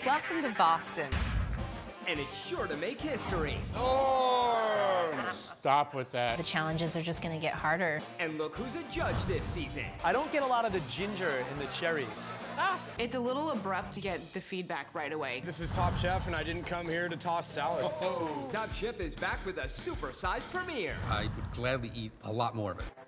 Welcome to Boston. And it's sure to make history. Stop with that. The challenges are just going to get harder. And look who's a judge this season. I don't get a lot of the ginger in the cherries. It's a little abrupt to get the feedback right away. This is Top Chef, and I didn't come here to toss salad. Top Chef is back with a supersized premiere. I would gladly eat a lot more of it.